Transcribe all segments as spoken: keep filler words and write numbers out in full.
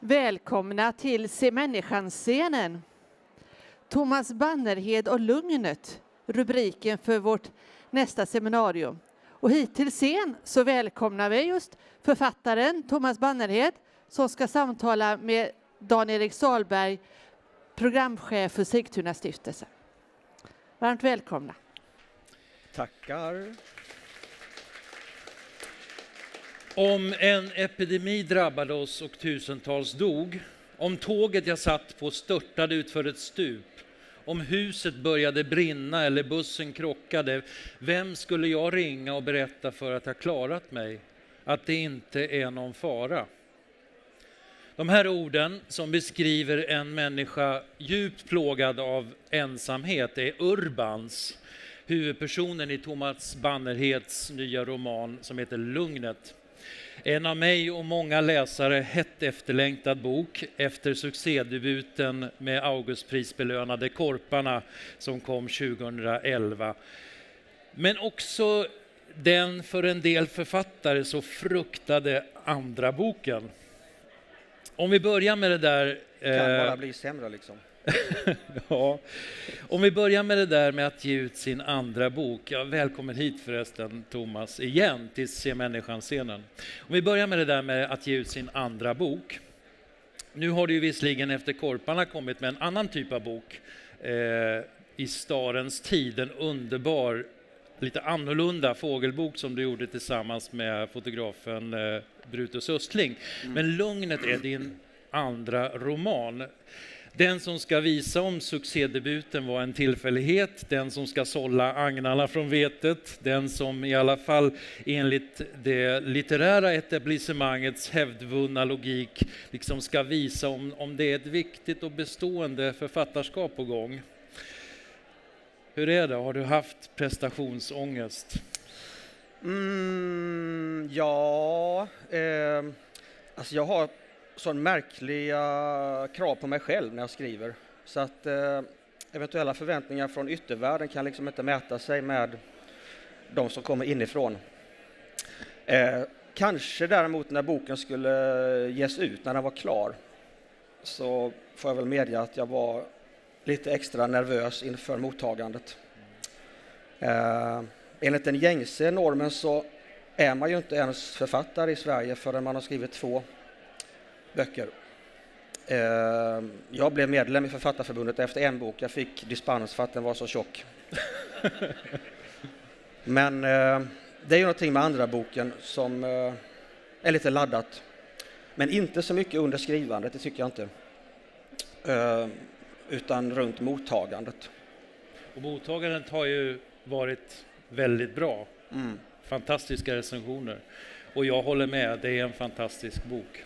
Välkomna till Se människan-scenen. Thomas Bannerhed och Lugnet, rubriken för vårt nästa seminarium. Och hit till scen så välkomnar vi just författaren Thomas Bannerhed som ska samtala med Dan-Erik Salberg, programchef för Sigtuna stiftelse. Varmt välkomna. Tackar. Om en epidemi drabbade oss och tusentals dog, om tåget jag satt på störtade ut för ett stup, om huset började brinna eller bussen krockade, vem skulle jag ringa och berätta för att jag klarat mig, att det inte är någon fara? De här orden som beskriver en människa djupt plågad av ensamhet är Urbans, huvudpersonen i Thomas Bannerheds nya roman som heter Lugnet. En av mig och många läsare hett efterlängtad bok efter succédebuten med Augustprisbelönade Korparna som kom tjugohundraelva. Men också den för en del författare så fruktade andra boken. Om vi börjar med det där... Det kan bara bli sämre liksom. Ja, om vi börjar med det där med att ge ut sin andra bok. Ja, välkommen hit förresten Thomas igen till Se människan-scenen. Om vi börjar med det där med att ge ut sin andra bok. Nu har du ju visserligen efter Korparna kommit med en annan typ av bok. Eh, I Starens tid, en underbar, lite annorlunda fågelbok som du gjorde tillsammans med fotografen eh, Brutus Östling. Mm. Men Lugnet är din andra roman. Den som ska visa om succédebuten var en tillfällighet, den som ska sålla agnarna från vetet, den som i alla fall enligt det litterära etablissemangets hävdvunna logik liksom ska visa om, om det är ett viktigt och bestående författarskap på gång. Hur är det? Har du haft prestationsångest? Mm, ja, eh, alltså jag har sån märkliga krav på mig själv när jag skriver. Så att eh, eventuella förväntningar från yttervärlden kan liksom inte mäta sig med de som kommer inifrån. Eh, kanske däremot när boken skulle ges ut, när den var klar, så får jag väl medge att jag var lite extra nervös inför mottagandet. Eh, enligt den gängse normen så är man ju inte ens författare i Sverige förrän man har skrivit två böcker. Eh, jag blev medlem i Författarförbundet efter en bok. Jag fick dispens för att den var så tjock. Men eh, det är ju någonting med andra boken som eh, är lite laddat. Men inte så mycket under skrivandet, det tycker jag inte. Eh, utan runt mottagandet. Och mottagandet har ju varit väldigt bra. Mm. Fantastiska recensioner. Och jag håller med, det är en fantastisk bok.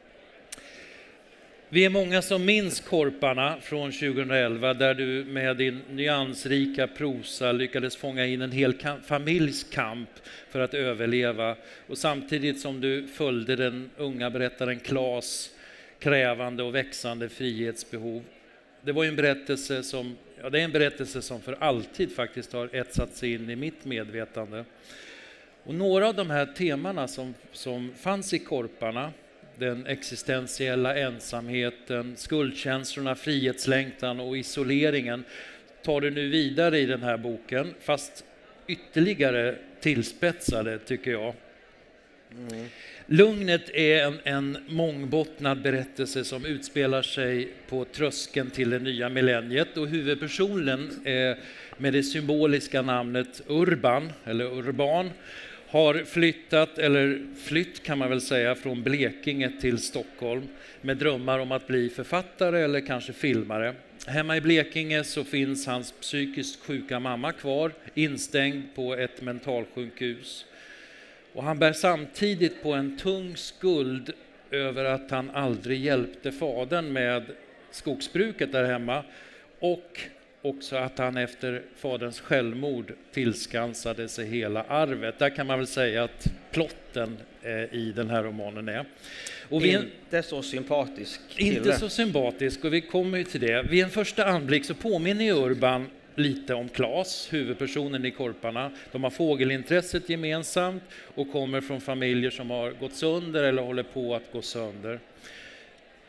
Vi är många som minns Korparna från tjugohundraelva där du med din nyansrika prosa lyckades fånga in en hel kam- familjs kamp för att överleva och samtidigt som du följde den unga berättaren Klas krävande och växande frihetsbehov. Det var ju en berättelse som, ja, det är en berättelse som för alltid faktiskt har etsat sig in i mitt medvetande. Och några av de här temana som, som fanns i Korparna, den existentiella ensamheten, skuldkänslorna, frihetslängtan och isoleringen tar du nu vidare i den här boken, fast ytterligare tillspetsade tycker jag. Mm. Lugnet är en, en mångbottnad berättelse som utspelar sig på tröskeln till det nya millenniet och huvudpersonen är med det symboliska namnet Urban eller Urban har flyttat, eller flytt kan man väl säga, från Blekinge till Stockholm med drömmar om att bli författare eller kanske filmare. Hemma i Blekinge så finns hans psykiskt sjuka mamma kvar, instängd på ett mentalsjukhus. Och han bär samtidigt på en tung skuld över att han aldrig hjälpte fadern med skogsbruket där hemma och också att han efter faderns självmord tillskansade sig hela arvet. Där kan man väl säga att plotten eh, i den här romanen är. Och vi, inte så sympatisk. Inte så sympatisk och vi kommer ju till det. Vid en första anblick så påminner ju Urban lite om Klas, huvudpersonen i Korparna. De har fågelintresset gemensamt och kommer från familjer som har gått sönder eller håller på att gå sönder.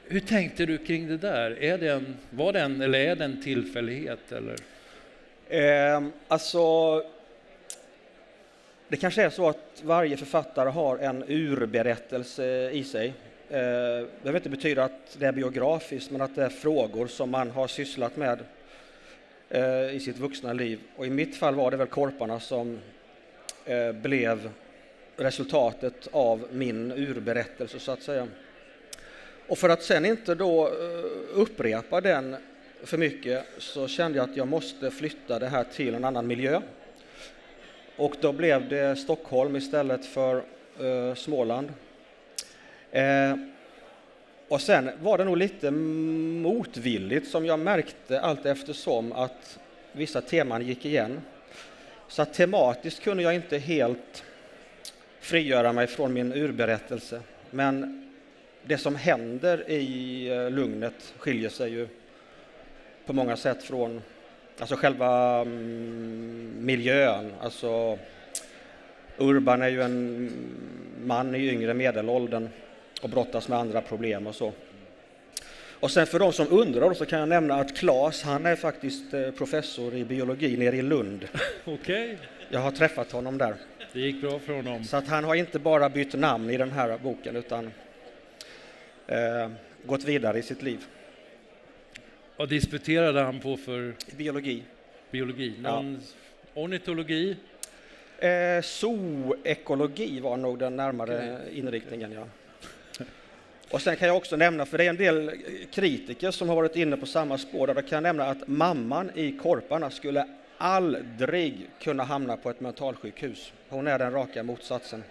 Hur tänkte du kring det där? Är det en, var det en, eller är det en tillfällighet? Eller? Eh, alltså, det kanske är så att varje författare har en urberättelse i sig. Eh, det behöver inte betyda att det är biografiskt, men att det är frågor som man har sysslat med eh, i sitt vuxna liv. Och i mitt fall var det väl korparna som eh, blev resultatet av min urberättelse, så att säga. Och för att sen inte då upprepa den för mycket så kände jag att jag måste flytta det här till en annan miljö. Och då blev det Stockholm istället för eh, Småland. Eh, och sen var det nog lite motvilligt som jag märkte allt eftersom att vissa teman gick igen. Så att tematiskt kunde jag inte helt frigöra mig från min urberättelse. Men det som händer i Lugnet skiljer sig ju på många sätt från alltså själva mm, miljön. Alltså, Urban är ju en man i yngre medelåldern och brottas med andra problem och så. Och sen för de som undrar så kan jag nämna att Claes, han är faktiskt professor i biologi nere i Lund. Okej. Okay. Jag har träffat honom där. Det gick bra för honom. Så att han har inte bara bytt namn i den här boken utan eh, gått vidare i sitt liv. Vad disputerade han på för? Biologi. Biologi. Någon ja. Ornitologi? Eh, zoekologi var nog den närmare okay. inriktningen, ja. Och sen kan jag också nämna, för det är en del kritiker som har varit inne på samma spår, där jag kan nämna att mamman i korparna skulle aldrig kunna hamna på ett mentalsjukhus. Hon är den raka motsatsen.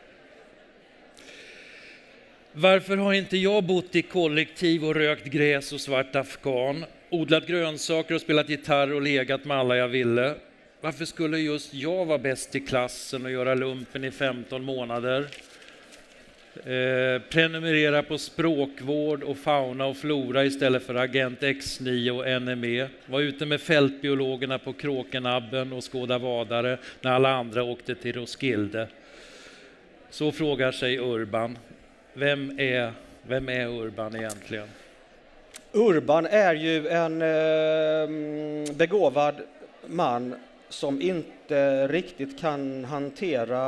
Varför har inte jag bott i kollektiv och rökt gräs och svart afghan, odlat grönsaker och spelat gitarr och legat med alla jag ville? Varför skulle just jag vara bäst i klassen och göra lumpen i femton månader? Eh, prenumerera på språkvård och fauna och flora istället för Agent X nio och N M E. Var ute med fältbiologerna på Kråkenabben och skåda vadare när alla andra åkte till Roskilde. Så frågar sig Urban. Vem är, vem är Urban egentligen? Urban är ju en eh, begåvad man som inte riktigt kan hantera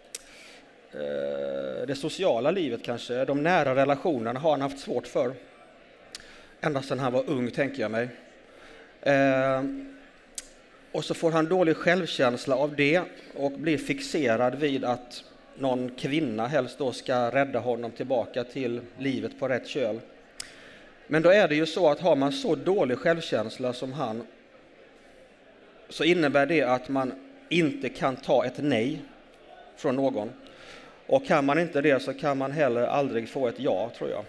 eh, det sociala livet kanske. De nära relationerna har han haft svårt för. Ända sedan han var ung, tänker jag mig. Eh, och så får han dålig självkänsla av det och blir fixerad vid att någon kvinna helst då ska rädda honom tillbaka till livet på rätt köl. Men då är det ju så att har man så dålig självkänsla som han, så innebär det att man inte kan ta ett nej från någon. Och kan man inte det så kan man heller aldrig få ett ja, tror jag.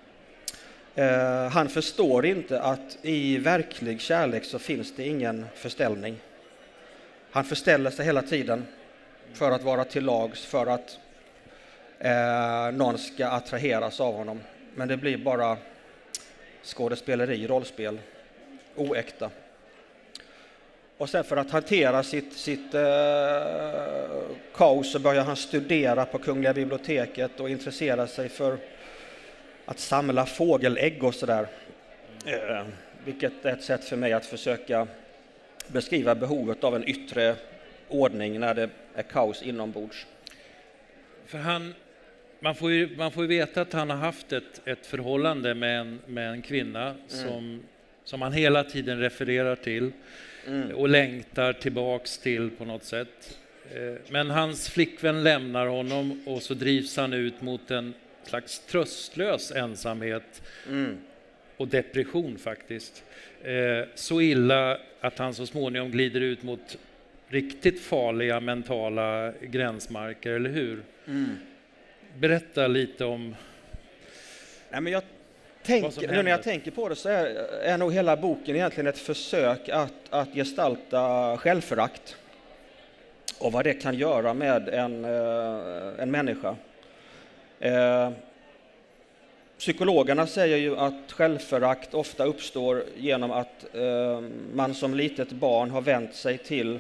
Eh, han förstår inte att i verklig kärlek så finns det ingen förställning. Han förställer sig hela tiden för att vara till lags, för att eh, någon ska attraheras av honom. Men det blir bara skådespeleri, rollspel, oäkta. Och sen för att hantera sitt, sitt eh, kaos så börjar han studera på Kungliga biblioteket och intressera sig för att samla fågelägg och sådär. Eh, vilket är ett sätt för mig att försöka beskriva behovet av en yttre ordning när det är kaos inombords. För han, man, får ju, man får ju veta att han har haft ett, ett förhållande med en, med en kvinna mm. som, som han hela tiden refererar till mm. och längtar tillbaks till på något sätt. Men hans flickvän lämnar honom och så drivs han ut mot en slags tröstlös ensamhet mm. och depression faktiskt. Så illa att han så småningom glider ut mot riktigt farliga mentala gränsmarker, eller hur? Mm. Berätta lite om... Nej, men jag tänker, nu när jag tänker på det så är, är nog hela boken egentligen ett försök att, att gestalta självförakt och vad det kan göra med en, en människa. Eh, psykologerna säger ju att självförakt ofta uppstår genom att eh, man som litet barn har vänt sig till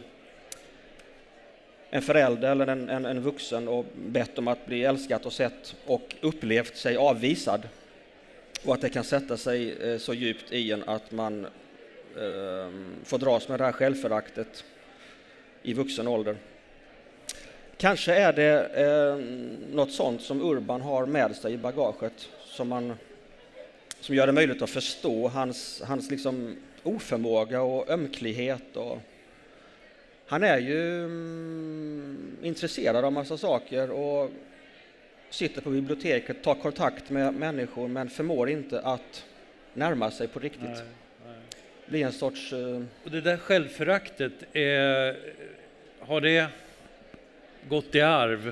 en förälder eller en, en, en vuxen och bett om att bli älskat och sett och upplevt sig avvisad. och att det kan sätta sig eh, så djupt i en att man eh, får dras med det här självföraktet i vuxen ålder. Kanske är det eh, något sånt som Urban har med sig i bagaget som, man, som gör det möjligt att förstå hans, hans liksom oförmåga och ömklighet. Och han är ju mm, intresserad av massa saker och sitter på biblioteket, tar kontakt med människor men förmår inte att närma sig på riktigt. Nej, nej. Blir en sorts... Uh... Och det där självföraktet, är, har det gått i arv?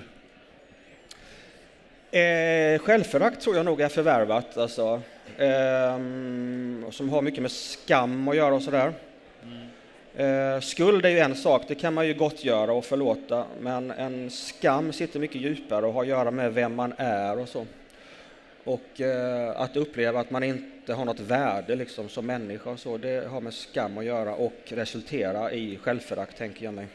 Eh, självförakt tror jag nog är förvärvat, alltså, eh, som har mycket med skam att göra och sådär. Mm. Eh, skuld är ju en sak, det kan man ju gott göra och förlåta, men en skam sitter mycket djupare och har att göra med vem man är och så. Och eh, att uppleva att man inte har något värde liksom, som människa och så, det har med skam att göra och resultera i självförakt, tänker jag mig.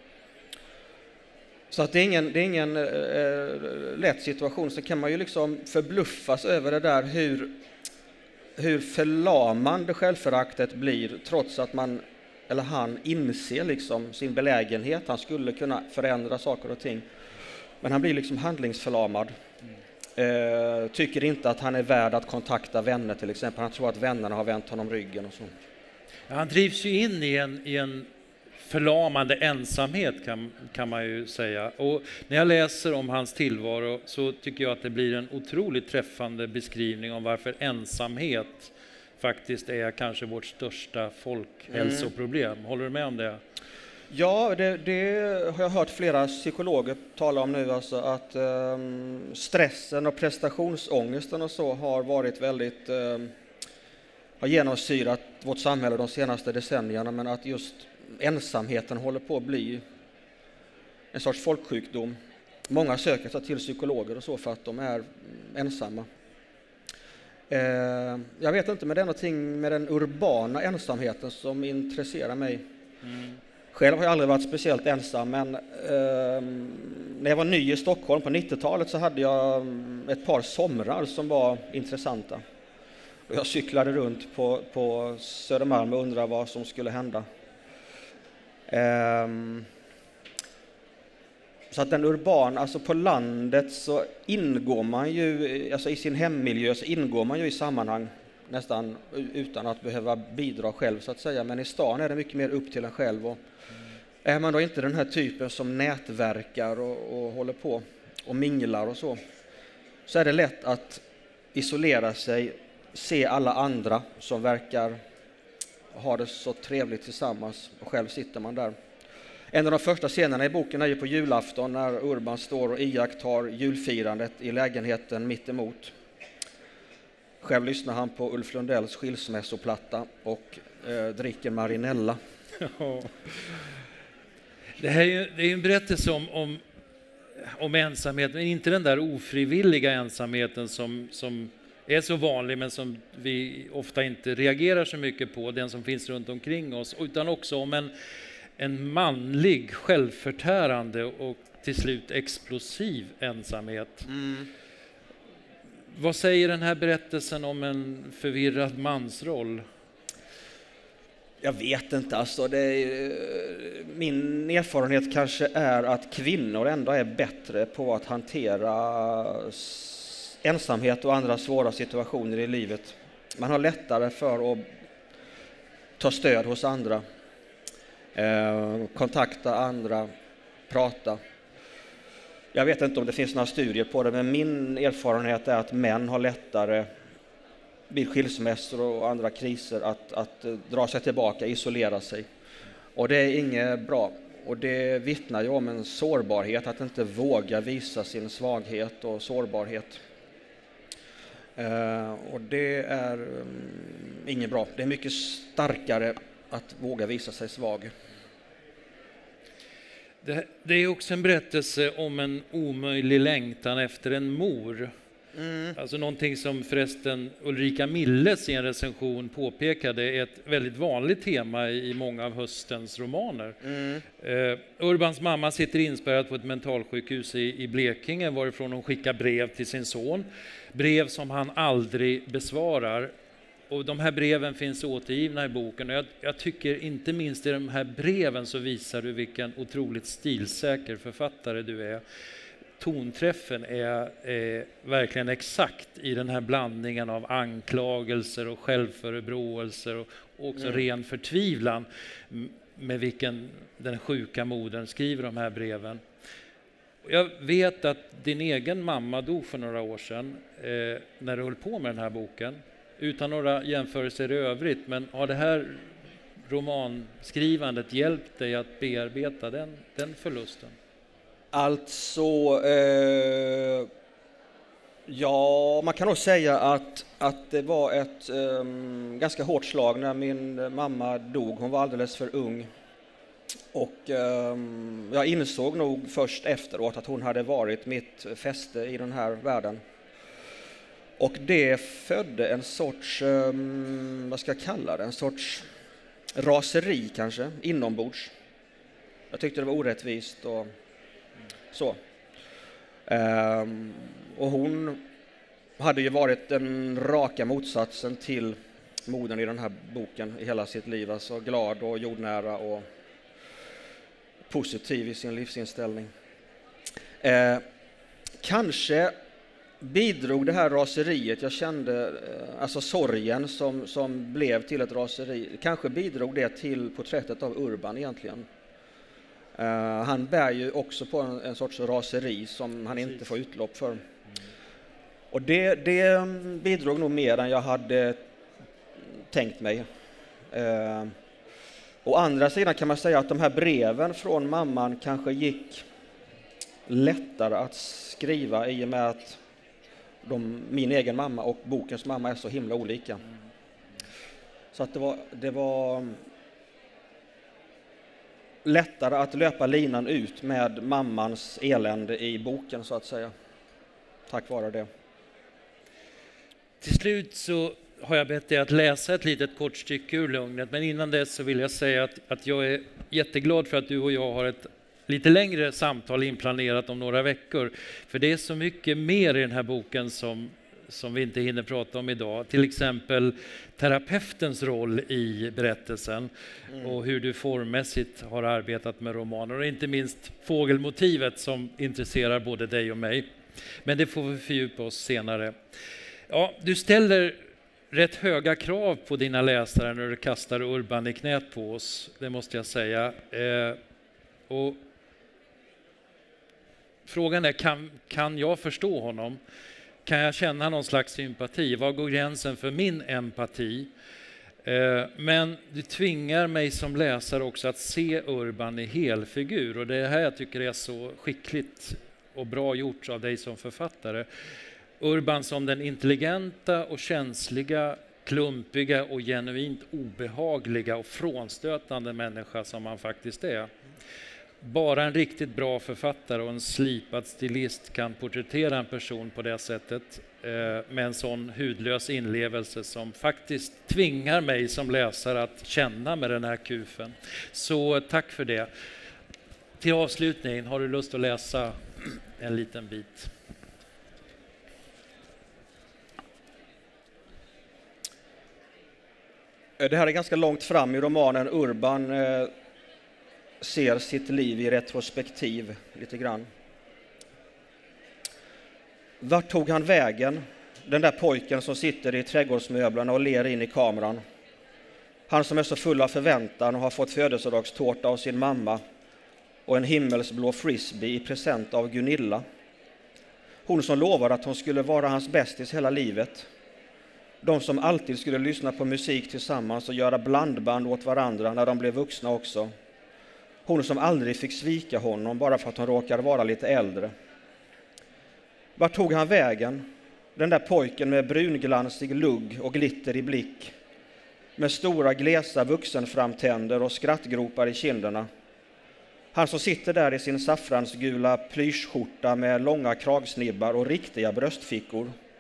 Så att det är ingen, det är ingen eh, lätt situation. Så kan man ju liksom förbluffas över det där hur, hur förlamande självföraktet blir trots att man eller han inser liksom sin belägenhet. Han skulle kunna förändra saker och ting. Men han blir liksom handlingsförlamad. Eh, tycker inte att han är värd att kontakta vänner till exempel. Han tror att vännerna har vänt honom ryggen och så. Ja, han drivs ju in i en, i en förlamande ensamhet kan, kan man ju säga. Och när jag läser om hans tillvaro så tycker jag att det blir en otroligt träffande beskrivning om varför ensamhet faktiskt är kanske vårt största folkhälsoproblem. Mm. Håller du med om det? Ja, det, det har jag hört flera psykologer tala om nu, alltså att um, stressen och prestationsångesten och så har varit väldigt um, har genomsyrat vårt samhälle de senaste decennierna, men att just ensamheten håller på att bli en sorts folksjukdom. Många söker sig till psykologer och så för att de är ensamma. Eh, jag vet inte, men det är någonting med den urbana ensamheten som intresserar mig. Mm. Själv har jag aldrig varit speciellt ensam, men eh, när jag var ny i Stockholm på nittiotalet så hade jag ett par somrar som var intressanta. Och jag cyklade runt på, på Södermalm och undrade vad som skulle hända. Um, så att den urbana, alltså på landet så ingår man ju, alltså i sin hemmiljö så ingår man ju i sammanhang nästan utan att behöva bidra själv så att säga, men i stan är det mycket mer upp till en själv och mm. är man då inte den här typen som nätverkar och, och håller på och minglar och så, så är det lätt att isolera sig, se alla andra som verkar ha det så trevligt tillsammans och själv sitter man där. En av de första scenerna i boken är ju på julafton när Urban står och iakttar julfirandet i lägenheten mitt emot. Själv lyssnar han på Ulf Lundells skilsmässoplatta och eh, dricker Marinella. Ja. Det här är ju det är en berättelse om, om, om ensamhet, men inte den där ofrivilliga ensamheten som, som är så vanlig men som vi ofta inte reagerar så mycket på, den som finns runt omkring oss, utan också om en, en manlig, självförtärande och till slut explosiv ensamhet. Mm. Vad säger den här berättelsen om en förvirrad mansroll? Jag vet inte, alltså det är, min erfarenhet kanske är att kvinnor ändå är bättre på att hantera ensamhet och andra svåra situationer i livet. Man har lättare för att ta stöd hos andra, eh, kontakta andra, prata. Jag vet inte om det finns några studier på det, men min erfarenhet är att män har lättare vid skilsmässor och andra kriser att, att dra sig tillbaka, isolera sig. Och det är inget bra. Och det vittnar ju om en sårbarhet, att inte våga visa sin svaghet och sårbarhet. Uh, och det är um, inget bra. Det är mycket starkare att våga visa sig svag. Det, det är också en berättelse om en omöjlig längtan efter en mor. Mm. Alltså någonting som förresten Ulrika Milles i en recension påpekade är ett väldigt vanligt tema i många av höstens romaner. Mm. Uh, Urbans mamma sitter inspärrad på ett mentalsjukhus i, i Blekinge varifrån hon skickar brev till sin son. Brev som han aldrig besvarar. Och de här breven finns återgivna i boken. Och jag, jag tycker inte minst i de här breven så visar du vilken otroligt stilsäker författare du är. Tonträffen är, är verkligen exakt i den här blandningen av anklagelser och självförebråelser och också mm. ren förtvivlan med vilken den sjuka modern skriver de här breven. Jag vet att din egen mamma dog för några år sedan eh, när du höll på med den här boken. Utan några jämförelser i övrigt, men har det här romanskrivandet hjälpt dig att bearbeta den, den förlusten? Alltså, eh, ja, man kan nog säga att, att det var ett eh, ganska hårt slag när min mamma dog. Hon var alldeles för ung. Och eh, jag insåg nog först efteråt att hon hade varit mitt fäste i den här världen. Och det födde en sorts, eh, vad ska jag kalla det, en sorts raseri kanske, inombords. Jag tyckte det var orättvist och så. Eh, och hon hade ju varit den raka motsatsen till modern i den här boken i hela sitt liv. Alltså glad och jordnära och positiv i sin livsinställning. Eh, kanske bidrog det här raseriet, jag kände, alltså sorgen som, som blev till ett raseri, kanske bidrog det till porträttet av Urban egentligen. Uh, han bär ju också på en, en sorts raseri som han inte får utlopp för. Mm. Och det, det bidrog nog mer än jag hade tänkt mig. Uh, å andra sidan kan man säga att de här breven från mamman kanske gick lättare att skriva i och med att de, min egen mamma och bokens mamma är så himla olika. Mm. Så att det var, det var lättare att löpa linan ut med mammans elände i boken så att säga. Tack vare det. Till slut så har jag bett dig att läsa ett litet kort stycke ur Lugnet, men innan dess så vill jag säga att, att jag är jätteglad för att du och jag har ett lite längre samtal inplanerat om några veckor. För det är så mycket mer i den här boken som, som vi inte hinner prata om idag. Till exempel terapeutens roll i berättelsen mm. och hur du formmässigt har arbetat med romaner. Och inte minst fågelmotivet som intresserar både dig och mig. Men det får vi fördjupa oss senare. Ja, du ställer rätt höga krav på dina läsare när du kastar Urban i knät på oss, det måste jag säga. Eh, och frågan är, kan, kan jag förstå honom? Kan jag känna någon slags sympati? Var går gränsen för min empati? Eh, men du tvingar mig som läsare också att se Urban i helfigur. Och det är här jag tycker det är så skickligt och bra gjort av dig som författare. Urban som den intelligenta och känsliga, klumpiga och genuint obehagliga och frånstötande människa som han faktiskt är. Bara en riktigt bra författare och en slipad stilist kan porträttera en person på det sättet eh, med en sån hudlös inlevelse som faktiskt tvingar mig som läsare att känna med den här kufen. Så tack för det. Till avslutning, har du lust att läsa en liten bit? Det här är ganska långt fram i romanen. Urban eh, ser sitt liv i retrospektiv lite grann. Vart tog han vägen? Den där pojken som sitter i trädgårdsmöblerna och ler in i kameran. Han som är så full av förväntan och har fått födelsedagstårta av sin mamma och en himmelsblå frisbee i present av Gunilla. Hon som lovade att hon skulle vara hans bästis hela livet. De som alltid skulle lyssna på musik tillsammans och göra blandband åt varandra när de blev vuxna också. Hon som aldrig fick svika honom bara för att hon råkade vara lite äldre. Vart tog han vägen? Den där pojken med brunglansig lugg och glitter i blick. Med stora glesa vuxenframtänder och skrattgropar i kinderna. Han som sitter där i sin saffransgula plyschskjorta med långa kragsnibbar och riktiga bröstfickor.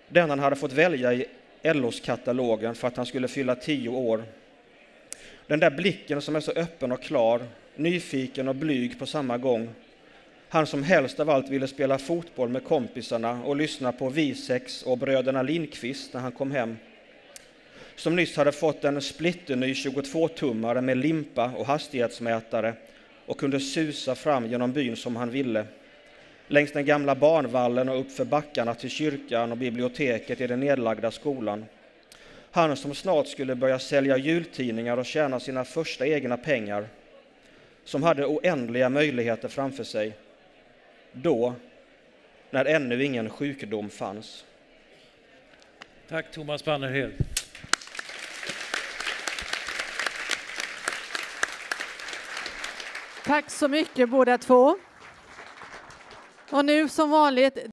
Den han hade fått välja i L O:s-katalogen för att han skulle fylla tio år. Den där blicken som är så öppen och klar, nyfiken och blyg på samma gång. Han som helst av allt ville spela fotboll med kompisarna och lyssna på Visex och bröderna Lindqvist när han kom hem. Som nyss hade fått en splitterny tjugotvå-tummare med limpa och hastighetsmätare och kunde susa fram genom byn som han ville. Längs den gamla barnvallen och upp för backarna till kyrkan och biblioteket i den nedlagda skolan. Han som snart skulle börja sälja jultidningar och tjäna sina första egna pengar. Som hade oändliga möjligheter framför sig. Då, när ännu ingen sjukdom fanns. Tack Thomas Bannerhed. Tack så mycket båda två. Och nu som vanligt